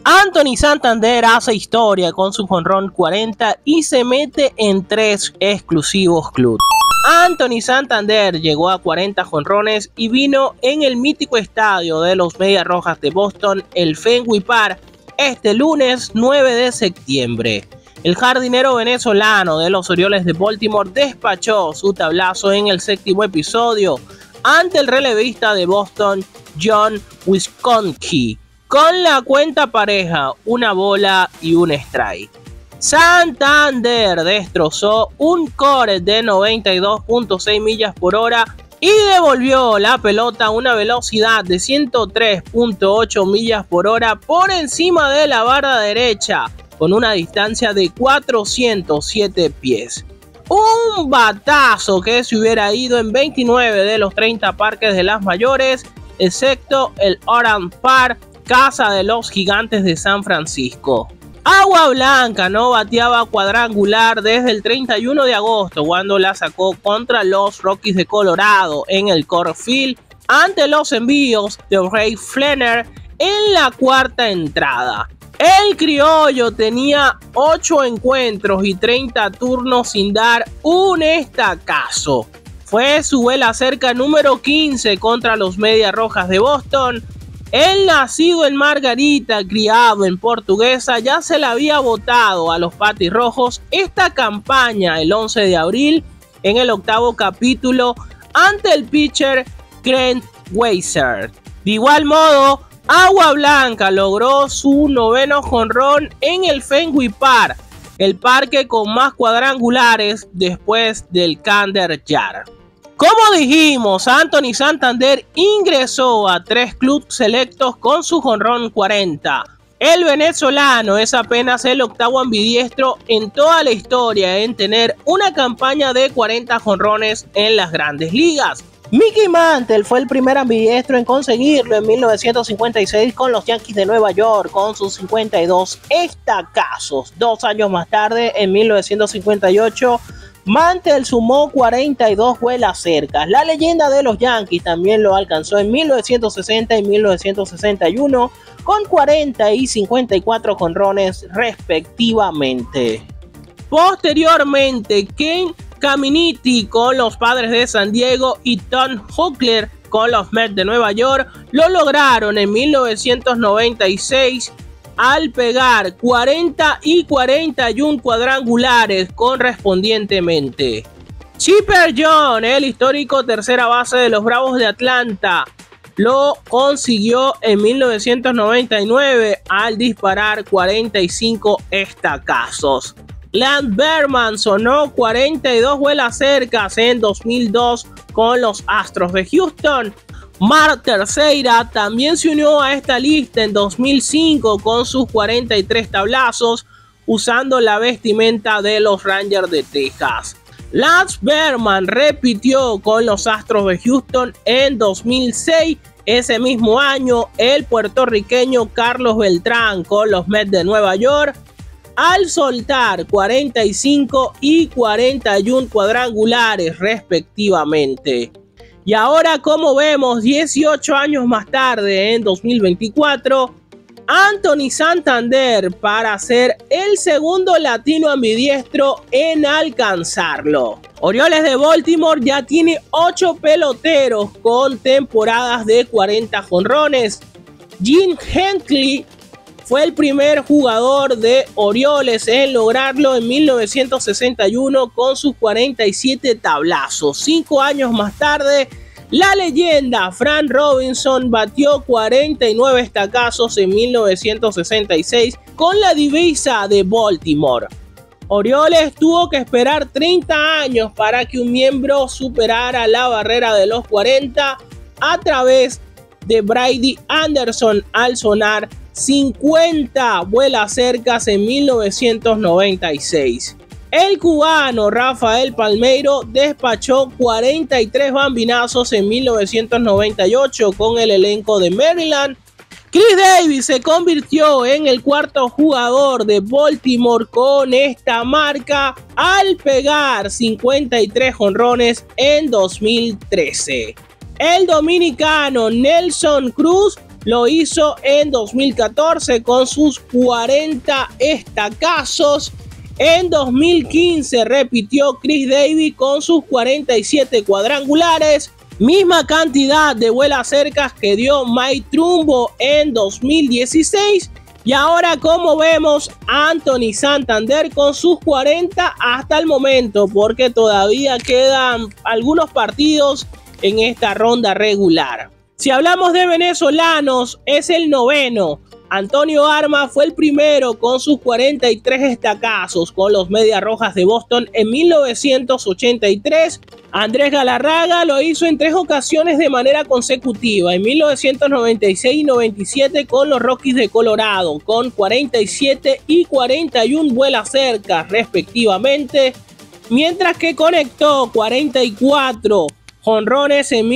Anthony Santander hace historia con su jonrón 40 y se mete en 3 exclusivos clubes. Anthony Santander llegó a 40 jonrones y vino en el mítico estadio de los Medias Rojas de Boston, el Fenway Park, este lunes 9 de septiembre. El jardinero venezolano de los Orioles de Baltimore despachó su tablazo en el 7º episodio ante el relevista de Boston, John Wisconsin, con la cuenta pareja, 1 bola y 1 strike. Santander destrozó un core de 92.6 millas por hora y devolvió la pelota a una velocidad de 103.8 millas por hora por encima de la barra derecha, con una distancia de 407 pies. Un batazo que se hubiera ido en 29 de los 30 parques de las mayores, excepto el Orange Park, casa de los Gigantes de San Francisco. Agua Blanca no bateaba cuadrangular desde el 31 de agosto, cuando la sacó contra los Rockies de Colorado en el Coors Field ante los envíos de Ray Flener en la 4ª entrada. El criollo tenía 8 encuentros y 30 turnos sin dar un estacazo. Fue su vuela cerca número 15 contra los Medias Rojas de Boston. El nacido en Margarita, criado en Portuguesa, ya se le había botado a los Patirrojos esta campaña el 11 de abril en el 8º capítulo ante el pitcher Trent Weiser. De igual modo, Agua Blanca logró su 9º jonrón en el Fenway Park, el parque con más cuadrangulares después del Camden Yards. Como dijimos, Anthony Santander ingresó a 3 clubes selectos con su jonrón 40. El venezolano es apenas el 8º ambidiestro en toda la historia en tener una campaña de 40 jonrones en las grandes ligas. Mickey Mantle fue el primer ambidiestro en conseguirlo en 1956 con los Yankees de Nueva York con sus 52 estacazos. 2 años más tarde, en 1958, Mantle sumó 42 vuelas cercas. La leyenda de los Yankees también lo alcanzó en 1960 y 1961 con 40 y 54 jonrones respectivamente. Posteriormente, Ken Caminiti con los Padres de San Diego y Tom Huckler con los Mets de Nueva York lo lograron en 1996 al pegar 40 y 41 cuadrangulares correspondientemente. Chipper Jones, el histórico tercera base de los Bravos de Atlanta, lo consiguió en 1999 al disparar 45 estacazos. Land Berman sonó 42 vuelas cercas en 2002 con los Astros de Houston. Mark Teixeira también se unió a esta lista en 2005 con sus 43 tablazos usando la vestimenta de los Rangers de Texas. Lance Berman repitió con los Astros de Houston en 2006. Ese mismo año, el puertorriqueño Carlos Beltrán con los Mets de Nueva York, al soltar 45 y 41 cuadrangulares respectivamente. Y ahora, como vemos, 18 años más tarde, en 2024, Anthony Santander para ser el segundo latino ambidiestro en alcanzarlo. Orioles de Baltimore ya tiene 8 peloteros con temporadas de 40 jonrones. Jim Hinckley fue el primer jugador de Orioles en lograrlo en 1961 con sus 47 tablazos. 5 años más tarde, la leyenda Frank Robinson batió 49 estacazos en 1966 con la divisa de Baltimore. Orioles tuvo que esperar 30 años para que un miembro superara la barrera de los 40 a través de Brady Anderson al sonar 50 vuelas cercas en 1996. El cubano Rafael Palmeiro despachó 43 bambinazos en 1998 con el elenco de Maryland. Chris Davis se convirtió en el 4º jugador de Baltimore con esta marca al pegar 53 jonrones en 2013. El dominicano Nelson Cruz lo hizo en 2014 con sus 40 estacazos. En 2015 repitió Chris Davis con sus 47 cuadrangulares, misma cantidad de vuelas cercas que dio Mike Trumbo en 2016. Y ahora, como vemos, Anthony Santander con sus 40 hasta el momento, porque todavía quedan algunos partidos en esta ronda regular. Si hablamos de venezolanos, es el noveno. Antonio Armas fue el primero con sus 43 estacazos con los Medias Rojas de Boston en 1983. Andrés Galarraga lo hizo en 3 ocasiones de manera consecutiva, en 1996 y 97 con los Rockies de Colorado, con 47 y 41 vuelas cercas respectivamente, mientras que conectó 44 jonrones en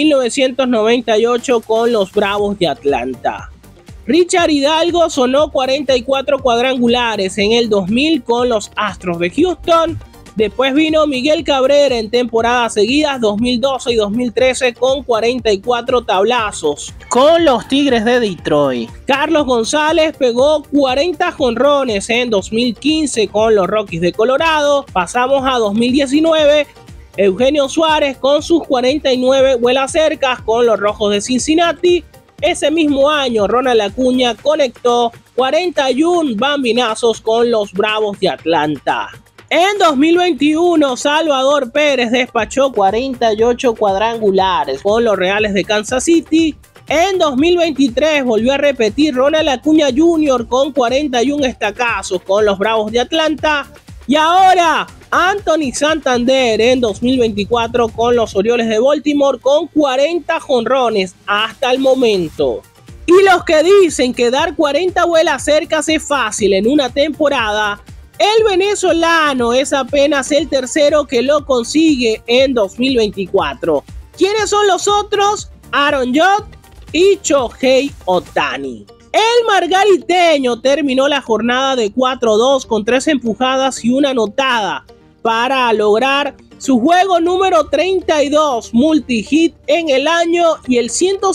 1998 con los Bravos de Atlanta. Richard Hidalgo sonó 44 cuadrangulares en el 2000 con los Astros de Houston. Después vino Miguel Cabrera en temporadas seguidas 2012 y 2013 con 44 tablazos con los Tigres de Detroit. Carlos González pegó 40 jonrones en 2015 con los Rockies de Colorado. Pasamos a 2019. Eugenio Suárez con sus 49 vuelas cercas con los Rojos de Cincinnati. Ese mismo año, Ronald Acuña conectó 41 bambinazos con los Bravos de Atlanta. En 2021, Salvador Pérez despachó 48 cuadrangulares con los Reales de Kansas City. En 2023 volvió a repetir Ronald Acuña Jr. con 41 estacazos con los Bravos de Atlanta. Y ahora, Anthony Santander en 2024 con los Orioles de Baltimore con 40 jonrones hasta el momento. Y los que dicen que dar 40 vuelas cercas es fácil en una temporada, el venezolano es apenas el tercero que lo consigue en 2024. ¿Quiénes son los otros? Aaron Judge y Shohei Ohtani. El margariteño terminó la jornada de 4-2 con 3 empujadas y 1 anotada para lograr su juego número 32 multi-hit en el año y el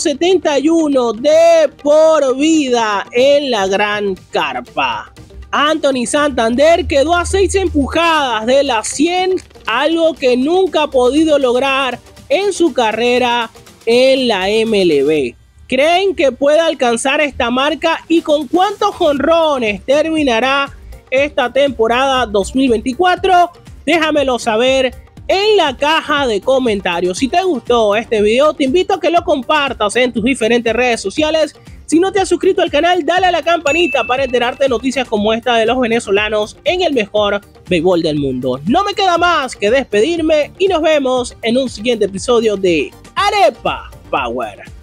171 de por vida en la Gran Carpa. Anthony Santander quedó a 6 empujadas de las 100, algo que nunca ha podido lograr en su carrera en la MLB. ¿Creen que pueda alcanzar esta marca y con cuántos jonrones terminará esta temporada 2024? Déjamelo saber en la caja de comentarios. Si te gustó este video, te invito a que lo compartas en tus diferentes redes sociales. Si no te has suscrito al canal, dale a la campanita para enterarte de noticias como esta de los venezolanos en el mejor béisbol del mundo. No me queda más que despedirme y nos vemos en un siguiente episodio de Arepa Power.